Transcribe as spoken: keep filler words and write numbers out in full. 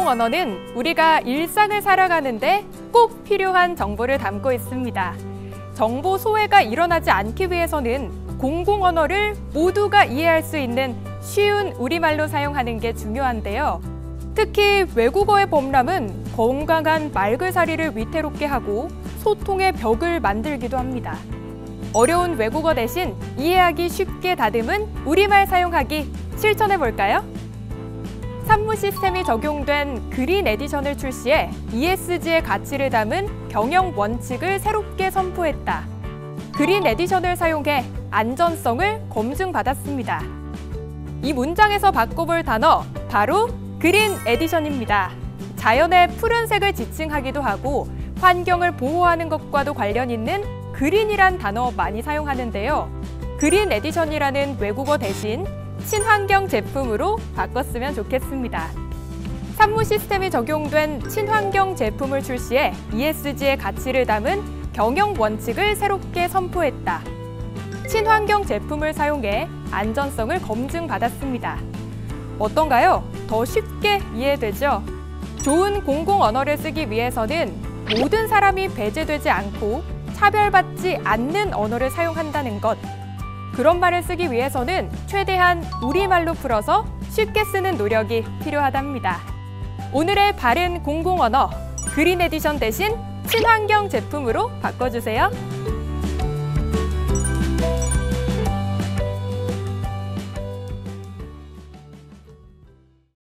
공공언어는 우리가 일상을 살아가는데 꼭 필요한 정보를 담고 있습니다. 정보 소외가 일어나지 않기 위해서는 공공언어를 모두가 이해할 수 있는 쉬운 우리말로 사용하는 게 중요한데요. 특히 외국어의 범람은 건강한 말글살이를 위태롭게 하고 소통의 벽을 만들기도 합니다. 어려운 외국어 대신 이해하기 쉽게 다듬은 우리말 사용하기 실천해볼까요? 산무 시스템이 적용된 그린 에디션을 출시해 이에스지의 가치를 담은 경영 원칙을 새롭게 선포했다. 그린 에디션을 사용해 안전성을 검증받았습니다. 이 문장에서 바꿔볼 단어 바로 그린 에디션입니다. 자연의 푸른색을 지칭하기도 하고 환경을 보호하는 것과도 관련 있는 그린이란 단어 많이 사용하는데요. 그린 에디션이라는 외국어 대신 친환경 제품으로 바꿨으면 좋겠습니다. 산무 시스템이 적용된 친환경 제품을 출시해 이에스지의 가치를 담은 경영 원칙을 새롭게 선포했다. 친환경 제품을 사용해 안전성을 검증받았습니다. 어떤가요? 더 쉽게 이해되죠? 좋은 공공언어를 쓰기 위해서는 모든 사람이 배제되지 않고 차별받지 않는 언어를 사용한다는 것. 그런 말을 쓰기 위해서는 최대한 우리말로 풀어서 쉽게 쓰는 노력이 필요하답니다. 오늘의 바른 공공언어, 그린 에디션 대신 친환경 제품으로 바꿔주세요.